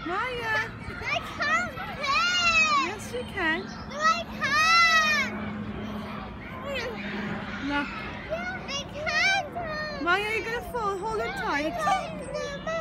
Maya. I can't play. Yes, you can. No, I can't. No. I can't. Maya, you're going to fall. Hold on tight. No,